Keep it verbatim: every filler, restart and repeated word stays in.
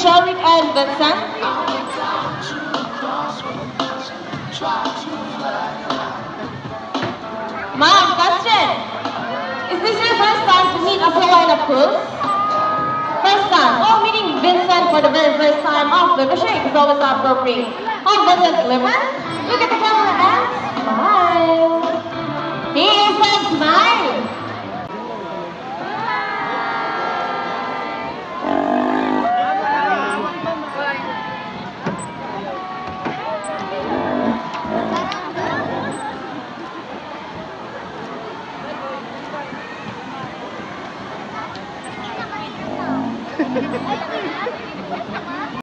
Shelrick and Vincent. Ma'am, question. Is this your first time to meet a Hawaiian cruise? First time. Oh, meeting Vincent for the very first time. Oh, the shake is always appropriate. Oh, Vincent's liver. Look at the camera and smile.